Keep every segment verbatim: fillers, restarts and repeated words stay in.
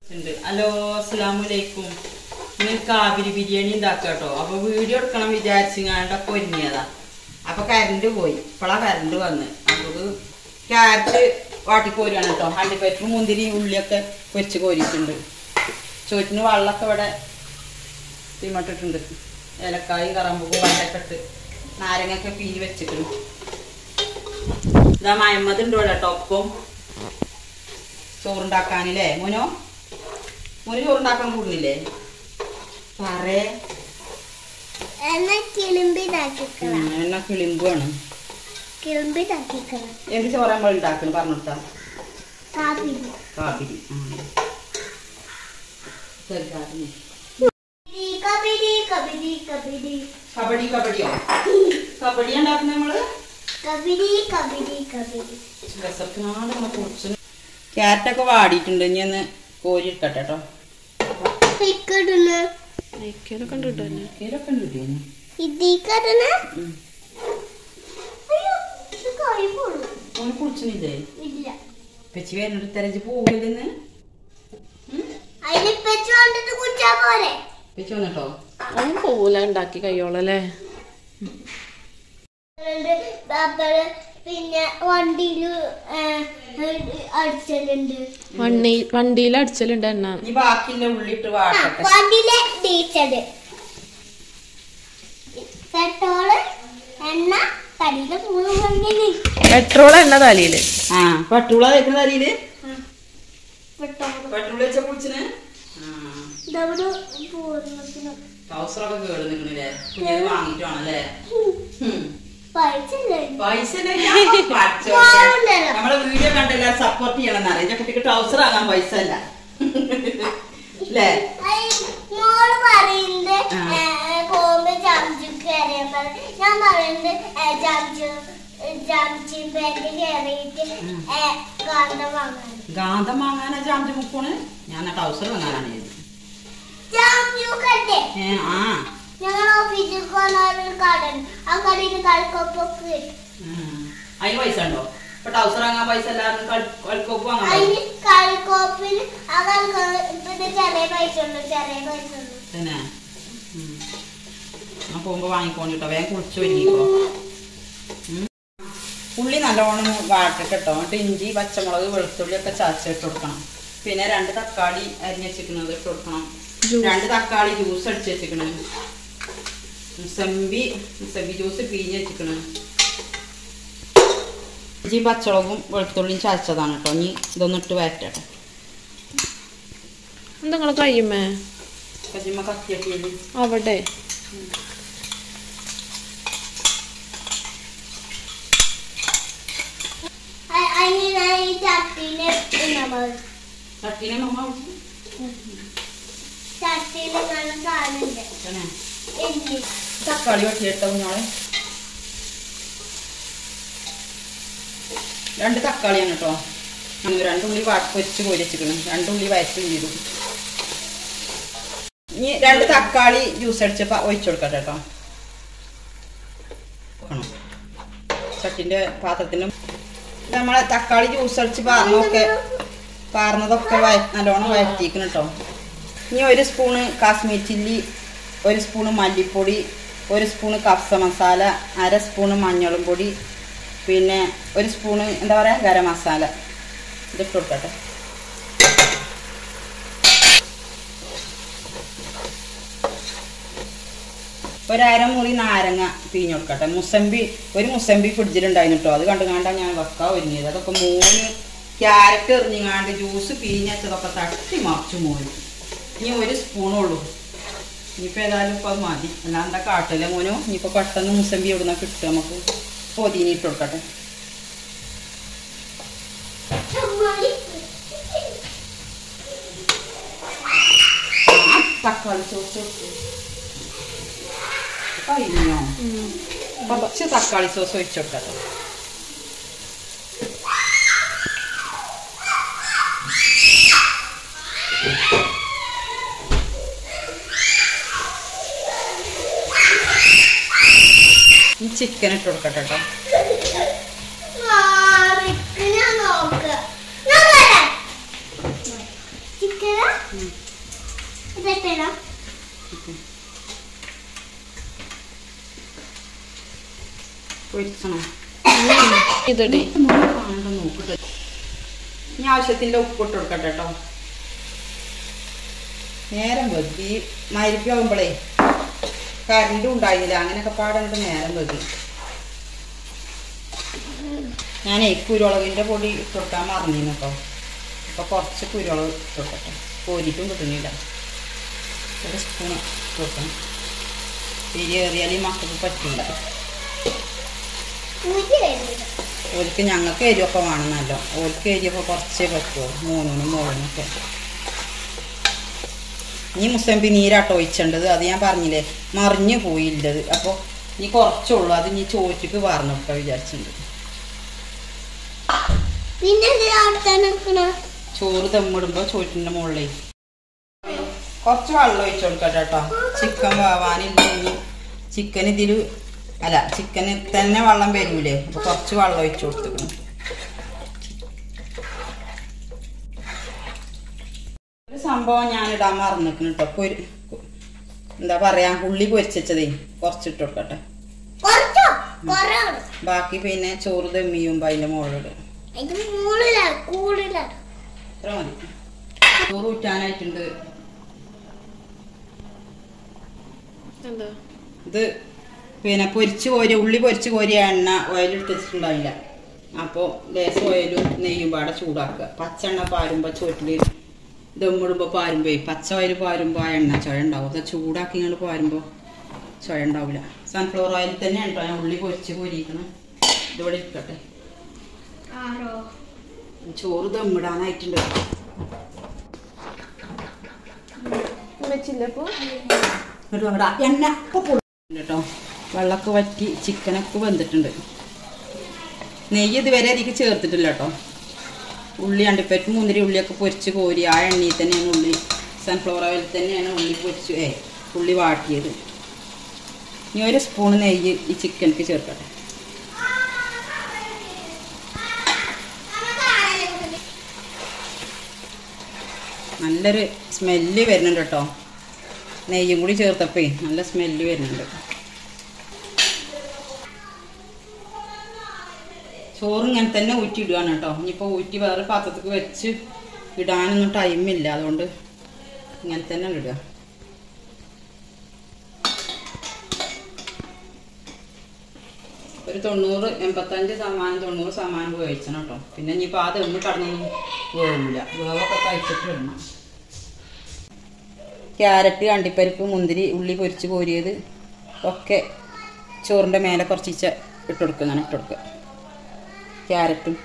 Hello അസ്സലാമലൈക്കും. ഇന്ന് കാബിരി ബിരിയാണി ഉണ്ടാക്കുക കേട്ടോ. അപ്പൊ വീഡിയോ എടുക്കണം വിചാരിച്ചാണ്ടൊക്കെ ഒരുങ്ങിയതാ. അപ്പൊ കരണ്ട് പോയി. ഇപ്പളാ കരണ്ട് വന്ന്. അപ്പൊ ക്യാരറ്റ് വാട്ടിക്കോരിയാണ് കേട്ടോ. അണ്ടിപ്പരിപ്പ് മുന്തിരി ഉള്ളിയൊക്കെ പൊരിച്ച് കോരിയിട്ടുണ്ട്. ചോറ്റിന് വെള്ളമൊക്കെ ഇവിടെ തീമട്ടിട്ടുണ്ട്. ഏലക്കായും കറമ്പും വെള്ളമൊക്കെ ഇട്ട് നാരങ്ങയൊക്കെ പീരി വെച്ചിട്ടുണ്ട്. ഇതാ മയമ്മത് ഉണ്ട് ഇവിടെ കേട്ടോ. ഒപ്പം ചോറുണ്ടാക്കാനില്ലേ മോനോ? മോന് ചോറുണ്ടാക്കാൻ കൂടുന്നില്ലേ? പറേ എന്നാ കിളിമ്പാണ്. എന്ത് ചോറ് നമ്മൾ ഉണ്ടാക്കണം പറഞ്ഞിട്ടാ? കാപ്പിരി. കബഡി കബഡിയോ? കബഡി ഉണ്ടാക്കുന്ന നമ്മള് ക്യാരറ്റൊക്കെ വാടിയിട്ടുണ്ട്. ഇനി ഒന്ന് കോരി എടുക്കട്ടെ കേട്ടോ. കുളിച്ചില്ലേ? പെച്ചി വരുന്നുണ്ട്. തെരഞ്ഞ് പോവില്ലെന്ന് പെച്ചി വന്നിട്ടോ. അവൻ പോവൂല ഉണ്ടാക്കി കയ്യോളല്ലേ. പിന്നെ വണ്ടിയില് അടിച്ചലുണ്ട്. വണ്ടി വണ്ടിയിൽ അടിച്ചലുണ്ട് എണ്ണ. ബാക്കിന്റെ ഉള്ളിട്ട് വണ്ടിയിലെ ഡീസല് പെട്രോള് എണ്ണ തലയില് മൂന്ന് വണ്ടിയില് പെട്രോൾ എണ്ണ തലയില്. ആ പെട്രോളാ വെക്കുന്ന തലയില്. പെട്രോൾ പെട്രോൾ വെച്ച കുളിച്ചിന് ട്രൗസറൊക്കെ കേട് നിക്കണില്ലേ? കുഞ്ഞത് വാങ്ങിട്ടാണല്ലേ? പൈസ നമ്മളെ വീഡിയോ കണ്ടല്ല സപ്പോർട്ട് ചെയ്യണം. അറിയാം കുട്ടിക്ക് ട്രൗസർ ആകാൻ പൈസ അല്ല അല്ലേ? മോള് പറയുന്നത് പോകുമ്പോ ജംജുക്ക് കയറിയാൽ മതി. ഞാൻ പറയുന്നത് ജംജു ജംജി ബാഗ് കയറിയിട്ട് ഗാന്ധം വാങ്ങാൻ. ഗാന്ധം വാങ്ങാനാ ജാംജു മുക്കോണ്? ഞാൻ ട്രൗസർ വാങ്ങാനാണ്. ആ ഞങ്ങൾ ഓഫീസിൽ കട ആ കടയിൽ കളിക്കൊപ്പൊക്കെ അതിന് പൈസ ഉണ്ടോ? ഇപ്പൊ ട്രൗസർ വാങ്ങാൻ പൈസ എല്ലാവരും കളിക്കൊപ്പ് വാങ്ങാൻ. അതിന് കളിക്കോപ്പിൽ ആ കളിക്കോപ്പിന് ചെറിയ പൈസ ഉള്ളു. ചെറിയ പൈസ ഉള്ളു തന്നെ. ഞാൻ പോകുമ്പോ വാങ്ങിക്കോണ്ടിട്ടോ. വേഗം കുളിച്ചു ഒരുങ്ങിക്കോ. ഉള്ളി നല്ലോണം വാട്ടിട്ടോ. എന്നിട്ട് ഇഞ്ചി പച്ചമുളക് വെളുത്തുള്ളി ഒക്കെ ചതച്ചിട്ട് കൊടുക്കണം. പിന്നെ രണ്ട് തക്കാളി അരിഞ്ഞ് വെച്ചിരിക്കുന്നത് ഇട്ട് കൊടുക്കണം. രണ്ട് തക്കാളി ജ്യൂസ് അടിച്ച് വെച്ചിരിക്കണ്. മുസമ്പി മുസമ്പി ജ്യൂസ് പിഴിഞ്ഞ് വെച്ചിരിക്കണ്. ഇഞ്ചി പച്ചമുളകും വെളുത്തുള്ളിയും ചതച്ചതാണ് കേട്ടോ. ഇനി ഇതൊന്നും ഇട്ട് വരട്ടെ. എന്തെങ്കിലും കഴിയുമേ കച്ചിമ്മ കത്തിയട്ടില്ല അവിടെ. ചട്ടീനെ മമ്മ തക്കാളി വെട്ടിയിട്ടോ കുഞ്ഞോളെ. രണ്ട് തക്കാളിയാണ് കേട്ടോ. രണ്ടുള്ളി പൊരിച്ച് കോരി വെച്ചിക്കണം. രണ്ടുള്ളി വയറ്റും ചെയ്തു. ഇനി രണ്ട് തക്കാളി ജ്യൂസ് അടിച്ചപ്പോ ഒഴിച്ചു കൊടുക്കട്ടെ കേട്ടോ. ചട്ടിന്റെ പാത്രത്തിനും നമ്മളെ തക്കാളി ജ്യൂസ് അടിച്ച് പാർന്നൊക്കെ പാർന്നതൊക്കെ നല്ലോണം വഴറ്റിക്കണം കേട്ടോ. ഇനി ഒരു സ്പൂണ് കാശ്മീർ ചില്ലി, ഒരു സ്പൂണ് മല്ലിപ്പൊടി, ഒരു സ്പൂണ് കഫ്സ മസാല, അര സ്പൂണ് മഞ്ഞളും പൊടി, പിന്നെ ഒരു സ്പൂണ് എന്താ പറയുക ഗരം മസാല. ഇതിട്ട് കൊടുക്കട്ടെ. ഒരമുറി നാരങ്ങ പിഴിഞ്ഞ് കൊടുക്കട്ടെ. മുസമ്പി ഒരു മുസമ്പി ഫ്രിഡ്ജിലുണ്ടായിരുന്നു കേട്ടോ. അത് കണ്ടു കണ്ടാ ഞാൻ വെക്കാൻ ഒരുങ്ങിയത്. അതൊക്കെ മൂന്ന് ക്യാരറ്റ് എറിഞ്ഞാണ്ട് ജ്യൂസ് പിഴിഞ്ഞതൊക്കെ തട്ടി മറിച്ചു മോന്. ഇനി ഒരു സ്പൂണുള്ളൂ. ഇനിയിപ്പോൾ ഏതായാലും ഇപ്പോൾ അത് മതി. അല്ലാണ്ട് കാട്ടില്ല മോനോ. ഇനിയിപ്പോൾ പെട്ടെന്ന് മുസമ്പി എവിടുന്ന കിട്ടുക. നമുക്ക് പൊതിനിട്ട് കൊടുക്കട്ടെ. തക്കാളി സോസ് കഴിഞ്ഞോ? കുറച്ച് തക്കാളി സോസ് ഒഴിച്ചു കൊടുക്കട്ടെ. ചിക്കൻ ഇട്ട് കൊടുക്കട്ടെ കേട്ടോ. ചിക്കൻ ഇതെട്ടാ പൊരിച്ചണോ ഇതടി നോക്കട്ടെ. ഇനി ആവശ്യത്തിൻ്റെ ഉപ്പിട്ട് കൊടുക്കട്ടെ കേട്ടോ. നേരം വെക്കി മരിപ്പാകുമ്പോഴേ കറണ്ടും ഉണ്ടായില്ല, അങ്ങനെയൊക്കെ പാടങ്ങോട്ട് നേരം വെക്കി. ഞാനേ കുരുമുളകിൻ്റെ പൊടി ഇട്ട് കൊടുക്കാൻ മറന്നിരുന്നു കേട്ടോ. അപ്പോൾ കുറച്ച് കുരുമുളക് ഇട്ട് കൊടുക്കട്ടെ. കോരിയിട്ടും കിട്ടുന്നില്ല. ഒരു സ്പൂൺ ഇട്ട് കൊടുക്കണം. എരി ഏറിയാൽ ഈ മക്കൾക്ക് പറ്റില്ല. ഓർക്ക് ഞങ്ങൾക്ക് എരിവൊക്കെ വേണമെന്നല്ലോ. ഓർക്ക് എരിവൊക്കെ കുറച്ചേ പറ്റുമോ, മൂന്നിനും മോളിനൊക്കെ. ഇനി മുസമ്പി നീരാട്ടോ ഒഴിച്ചേണ്ടത്. അത് ഞാൻ പറഞ്ഞില്ലേ, മറിഞ്ഞു പോയില്ലത്. അപ്പോൾ ഇനി കുറച്ചുള്ളൂ. അത് ഇനി ചോറ്റിക്ക് പറഞ്ഞോട്ടോ വിചാരിച്ചിട്ടുണ്ട്. ചോറ് ദമ്മിടുമ്പോൾ ചോറ്റിൻ്റെ മുകളിൽ കുറച്ച് വെള്ളം ഒഴിച്ചു കൊടുക്കട്ടെ കേട്ടോ. ചിക്കൻ വേവാനില്ല. ഇനി ചിക്കൻ ഇതിൽ അല്ല, ചിക്കന് തന്നെ വെള്ളം വരൂലേ, അപ്പോൾ കുറച്ച് വെള്ളം ഒഴിച്ചു കൊടുത്തിക്കണം. ഒരു സംഭവം ഞാൻ ഇടാൻ മറന്നിരിക്കുന്നു കേട്ടോ. പൊരി എന്താ പറയാ, ഉള്ളി പൊരിച്ചതേ കുറച്ചിട്ട് കൊടുക്കട്ടെ. ബാക്കി പിന്നെ ചോറ് ദമ്മിയുമ്പോൾ അതിൻ്റെ മുകളിലിടും. ഇത്ര മതി. ചോറ് ഊറ്റാനായിട്ടുണ്ട്. ഇത് പിന്നെ പൊരിച്ച് കോരി ഉള്ളി പൊരിച്ച് കോരിയ എണ്ണ ഓയിലിട്ടിട്ടുണ്ടാവില്ല. അപ്പോൾ ലേശം ഓയിലും നെയ്യും പാടെ ചൂടാക്കുക. പച്ചെണ്ണ പാരുമ്പോൾ ചോറ്റിൽ ദമ്മിടുമ്പോൾ പാരുമ്പോൾ പച്ച ഓയിൽ പാരുമ്പോൾ ആ എണ്ണ ചുഴ ഉണ്ടാവും. അത് ചൂടാക്കി ഇങ്ങനെ പാരുമ്പോൾ ചുഴ ഉണ്ടാവില്ല. സൺഫ്ലവർ ഓയിൽ തന്നെയാണ് കേട്ടോ ഞാൻ ഉള്ളി പൊരിച്ച് കോരിക്കണം. ഇതിവിടെ ഇരിക്കട്ടെ. ചോറ് ദമ്മിടാനായിട്ടുണ്ട്. എണ്ണ കേട്ടോ. വെള്ളമൊക്കെ വറ്റി ചിക്കനൊക്കെ വെന്തിട്ടുണ്ട്. നെയ്യ് ഇതുവരെ അതിലേക്ക് ചേർത്തിട്ടില്ല കേട്ടോ. ഉള്ളി അണ്ടിപ്പരിപ്പ് മുന്തിരി ഉള്ളിയൊക്കെ പൊരിച്ച് കോരി ആ എണ്ണയിൽ തന്നെയാണ് ഉള്ളി, സൺഫ്ലവർ ഓയിൽ തന്നെയാണ് ഉള്ളി പൊരിച്ച് ഏ ഉള്ളി വാട്ടിയത്. ഇനി ഒരു സ്പൂൺ നെയ്യ് ഈ ചിക്കനക്ക് ചേർക്കട്ടെ. നല്ലൊരു സ്മെല്ല് വരുന്നുണ്ട് കേട്ടോ. നെയ്യും കൂടി ചേർത്തപ്പേ നല്ല സ്മെല്ല് വരുന്നുണ്ട്. ചോറ് ഇങ്ങനെ തന്നെ ഊറ്റി ഇടുകയാണ് കേട്ടോ. ഇനിയിപ്പോൾ ഊറ്റി വേറെ പാത്രത്തേക്ക് വെച്ച് ഇടാനൊന്നും ടൈമില്ല, അതുകൊണ്ട് ഇങ്ങനെ തന്നെ ഇടുക. ഒരു തൊണ്ണൂറ് എൺപത്തഞ്ച് ശതമാനം തൊണ്ണൂറ് ശതമാനം വേവിച്ചണം കേട്ടോ. പിന്നെ ഇനിയിപ്പോൾ ആ ദമ്മ് കടന്നൊന്നും വേവില്ല. വേവൊക്കെ കഴിച്ചിട്ട് ഇടണം. ക്യാരറ്റ് അണ്ടിപ്പരിപ്പ് മുന്തിരി ഉള്ളി പൊരിച്ച് കോരിയത് ഒക്കെ ചോറിൻ്റെ മേലെ കുറച്ച് ഇച്ച ഇട്ട് കൊടുക്കുക. അങ്ങനെ ഇട്ട് കൊടുക്കുക. ക്യാരറ്റും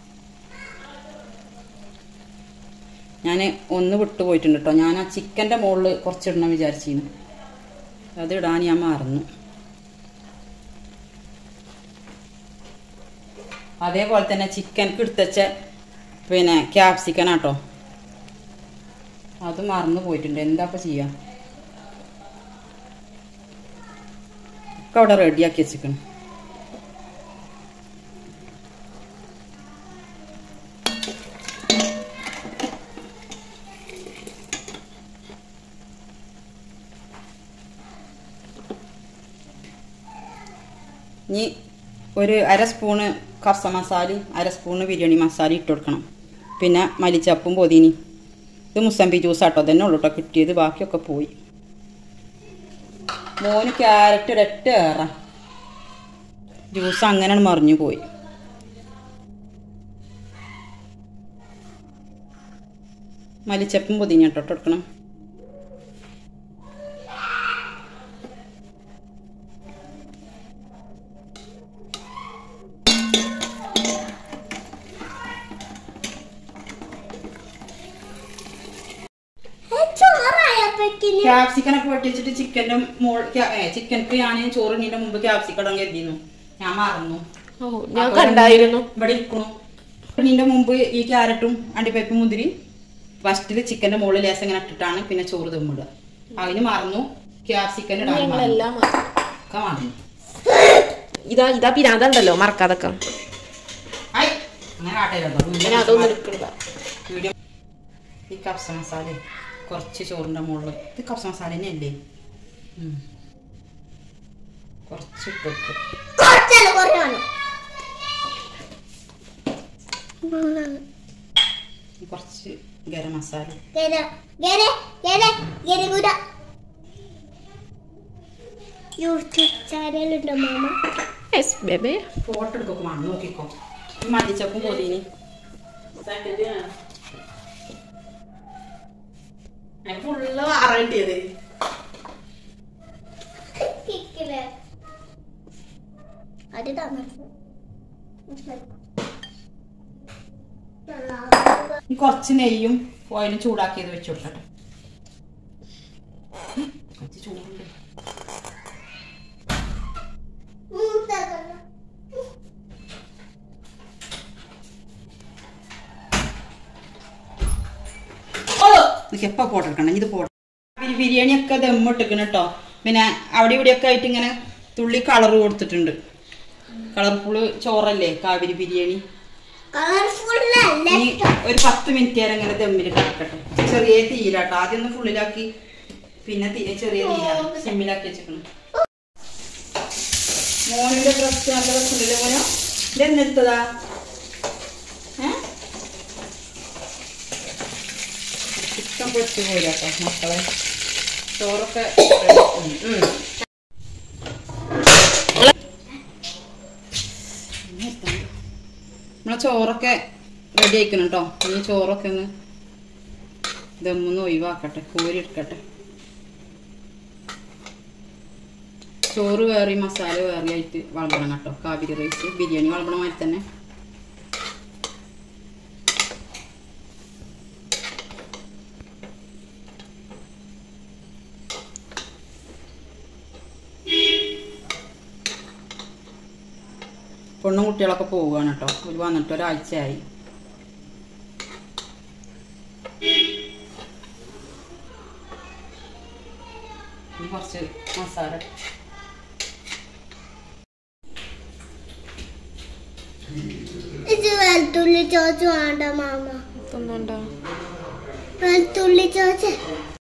ഞാൻ ഒന്ന് വിട്ടു പോയിട്ടുണ്ട് കേട്ടോ. ഞാൻ ആ ചിക്കൻ്റെ മുകളിൽ കുറച്ചിടണം വിചാരിച്ചിരുന്നു, അത് ഇടാൻ ഞാൻ മറന്നു. അതേപോലെ തന്നെ ചിക്കൻക്ക് എടുത്തുവെച്ച പിന്നെ ക്യാപ്സിക്കനാട്ടോ, അത് മറന്നു പോയിട്ടുണ്ട്. എന്താ ഇപ്പം ചെയ്യാം, ഒക്കെ അവിടെ റെഡിയാക്കി വെച്ചിരിക്കണം. ഇനി ഒരു അര സ്പൂണ് കർസ മസാലയും അര സ്പൂണ് ബിരിയാണി മസാല ഇട്ട് കൊടുക്കണം. പിന്നെ മല്ലിച്ചപ്പും പൊതിനി. ഇത് മുസമ്പി ജ്യൂസാട്ടോ തന്നെ ഉള്ളൂ കേട്ടോ കിട്ടിയത്, ബാക്കിയൊക്കെ പോയി. മോന് ക്യാരറ്റ് ഒരൊറ്റ ഏറ ജ്യൂസ് അങ്ങനെയാണ് മറിഞ്ഞു പോയി. മല്ലിച്ചപ്പും പൊതിനി കേട്ടോ ഇട്ട് കൊടുക്കണം. ക്യാപ്സിക്കനൊക്കെ പൊട്ടിച്ചിട്ട് ചിക്കൻ്റെ മോൾ ചിക്കനക്ക് ഞാൻ ചോറിനീൻ്റെ മുമ്പ് ക്യാപ്സിക്കം ഇടാൻ കരുതിയിരുന്നു, ഞാൻ മറന്നു. ഞാൻ കണ്ടായിരുന്നു ഇവിടെ ഇരിക്കണു. ചോറിനീൻ്റെ മുമ്പ് ഈ ക്യാരറ്റും അണ്ടിപ്പരിപ്പും മുന്തിരി ഫസ്റ്റിൽ ചിക്കൻ്റെ മുകളിൽ ലേസം ഇങ്ങനെ ഇട്ടിട്ടാണ് പിന്നെ ചോറ് ദമ്മിടുക. അതിന് മറന്നു ക്യാപ്സിക്കൻ ഇടാൻ ഒക്കെ മറന്നു. ഇതാ ഇതാ പിരാന്തണ്ടല്ലോ മറക്കാതൊക്കെ. അങ്ങനെ ആട്ടെ അതൊന്നും എടുക്കണ്ട. വീഡിയോ ഈ കപ്സ മസാല കുറച്ച് ചോറിൻ്റെ മുകളിൽ ഇത് കപ്സ മസാല തന്നെയല്ലേ കുറച്ച് ഇട്ട് വെക്കും കുറച്ച് ഗരം മസാല യൂട്യൂബ് ചാനലുണ്ടോ മാമ? Yes baby. ഫോട്ടോ എടുക്കൊക്കെ വേണം നോക്കിക്കോ. ഈ മല്ലിച്ചപ്പും പൊതിനി ഫുള്ള് അറേണ്ടിയത് കുറച്ച് നെയ്യും ഓയിലും ചൂടാക്കിയത് വെച്ച് കൊടുക്കട്ടെ. കുറച്ച് ചൂടുണ്ട്. എപ്പോൾ പോട്ടെടുക്കണം ഇത് പോട്ടെ. ബിരിയാണി ഒക്കെ ദമ്മിട്ടിക്കണം കേട്ടോ. പിന്നെ അവിടെ ഇവിടെയൊക്കെ ആയിട്ട് ഇങ്ങനെ തുള്ളി കളർ കൊടുത്തിട്ടുണ്ട്. കളർഫുള്ള് ചോറല്ലേ കാവിരി ബിരിയാണി. ഒരു പത്ത് മിനിറ്റ് നേരം ഇങ്ങനെ ദമ്മിൽ കിടക്കട്ടെ. ചെറിയ തീരാട്ടോ. ആദ്യം ഒന്ന് ഫുള്ളിലാക്കി പിന്നെ ചെറിയ തീരാണ് സിമ്മിലാക്കി വെച്ചിട്ടുണ്ട്. മോനിന്റെ ഡ്രസ് നല്ല ഡ്രസ്സുണ്ടല്ലേ മോനോ? ഇതെന്നെടുത്തതാ? ചിക്കൻ പൊരിച്ച് പോരാട്ടോ മക്കളെ. ചോറൊക്കെ നമ്മളെ ചോറൊക്കെ റെഡി ആക്കണം കേട്ടോ. ഈ ചോറൊക്കെ ഒന്ന് ദമ്മൊന്ന് ഒഴിവാക്കട്ടെ, കോരി എടുക്കട്ടെ. ചോറ് വേറെ മസാല വേറെ ആയിട്ട് വളർത്തണം കേട്ടോ. കാബിരി റൈസ് ബിരിയാണി വളർത്തണ മാതിരി തന്നെ. പെണ്ണും കുട്ടികളൊക്കെ പോവുകയാണ് കേട്ടോ. ഒരു വന്നിട്ട് ഒരാഴ്ചയായി. കുറച്ച് മസാല ഇത് വെളുത്തുള്ളി ചോച്ച് വേണ്ട മാമ. തിന്നുണ്ടോ? വെളുത്തുള്ളി ചോച്ച്